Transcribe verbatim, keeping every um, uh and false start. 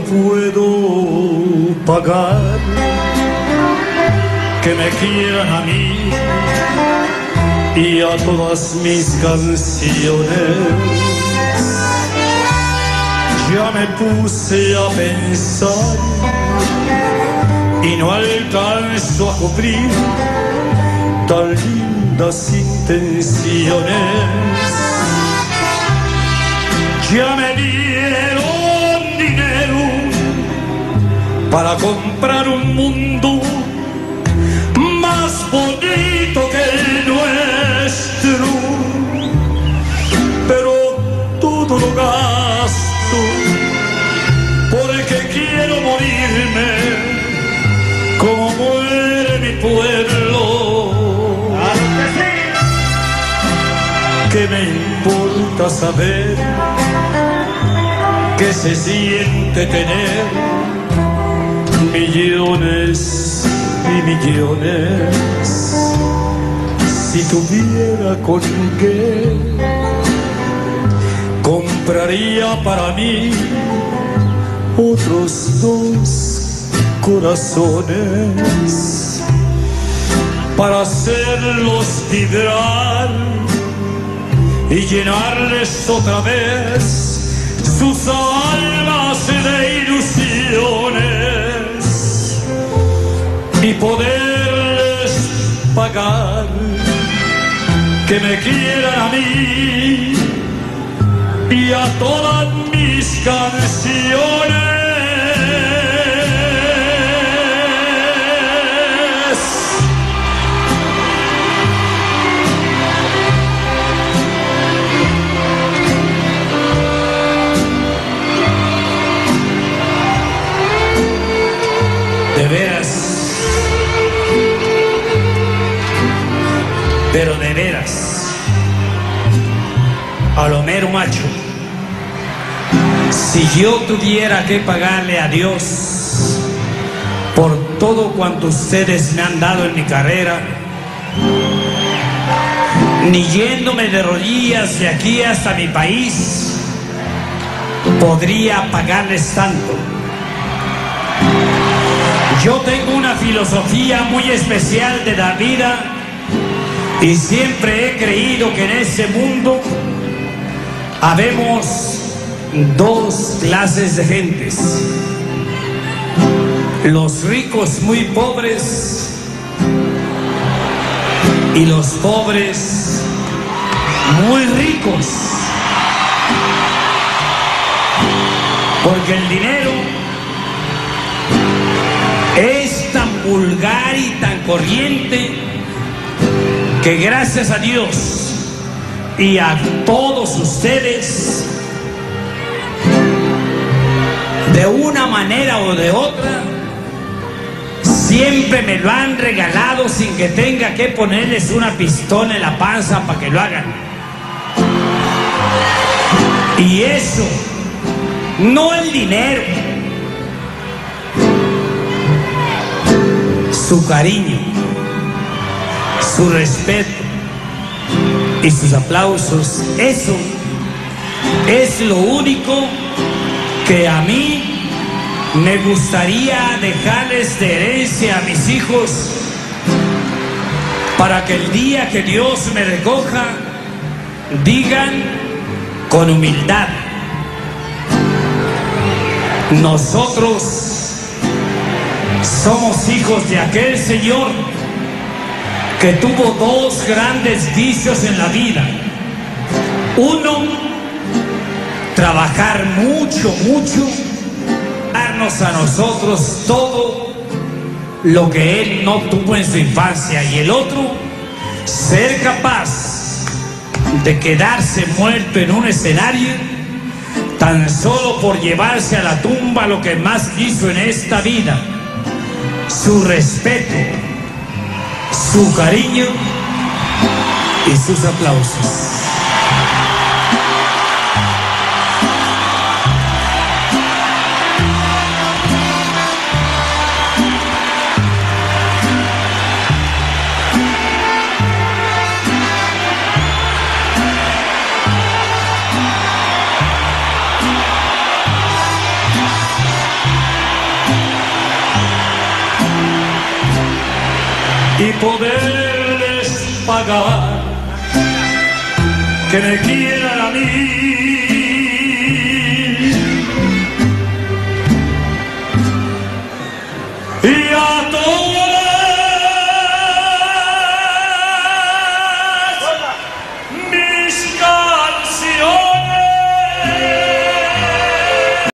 puedo pagar que me quieran a mí y a todas mis canciones. Ya me puse a pensar y no alcanzo a cubrir tan lindas intenciones. Ya me dieron dinero para comprar un mundo más bonito que el nuestro, pero todo lo gasto porque quiero morirme como muere mi pueblo. ¡Claro que sí! ¿Qué me importa saber qué se siente tener millones y millones? Si tuviera con qué, compraría para mí otros dos corazones para hacerlos vibrar y llenarles otra vez sus almas de ilusiones y poderles pagar que me quieran a mí y a todas mis canciones. De veras, pero de veras, a lo mero macho, si yo tuviera que pagarle a Dios por todo cuanto ustedes me han dado en mi carrera, ni yéndome de rodillas de aquí hasta mi país, podría pagarles tanto. Yo tengo una filosofía muy especial de la vida y siempre he creído que en este mundo habemos dos clases de gentes: los ricos muy pobres y los pobres muy ricos, porque el dinero es tan vulgar y tan corriente que gracias a Dios y a todos ustedes, de una manera o de otra, siempre me lo han regalado sin que tenga que ponerles una pistola en la panza para que lo hagan. Y eso, no el dinero, su cariño, su respeto y sus aplausos, eso es lo único que a mí me gustaría dejarles de herencia a mis hijos, para que el día que Dios me recoja digan con humildad: nosotros somos hijos de aquel señor que tuvo dos grandes vicios en la vida. Uno, trabajar mucho, mucho, darnos a nosotros todo lo que él no tuvo en su infancia. Y el otro, ser capaz de quedarse muerto en un escenario tan solo por llevarse a la tumba lo que más quiso en esta vida: su respeto, su cariño y sus aplausos. poderles pagar que me quieran a mí. Y a todos